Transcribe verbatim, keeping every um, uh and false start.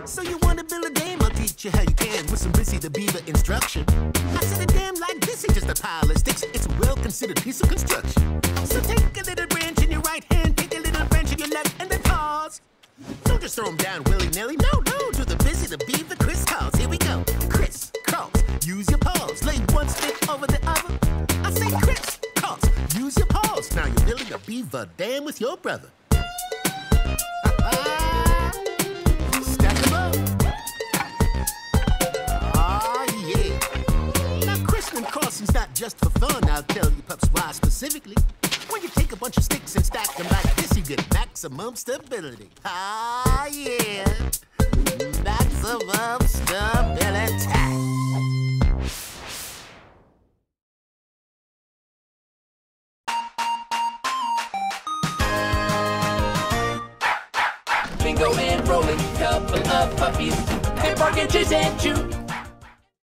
So you wanna build a dam? I'll teach you how you can with some Bizzy the Beaver instruction. I said a dam like this ain't just a pile of sticks, it's a well-considered piece of construction. So take a little branch in your right hand, take a little branch in your left, and then pause. Don't just throw them down willy-nilly, no, no, do the Bizzy the Beaver crisscross. Here we go, criss-cross, use your paws, lay one stick over the other. I say criss-cross, use your paws. Now you're building a beaver dam with your brother. Stack them up. Ah, yeah. Now, christening crossing's not just for fun. I'll tell you pups why specifically. When you take a bunch of sticks and stack them like this, you get maximum stability. Ah, yeah. Maximum stability. Bingo and rolling, couple of puppies. They bark and chase and chew.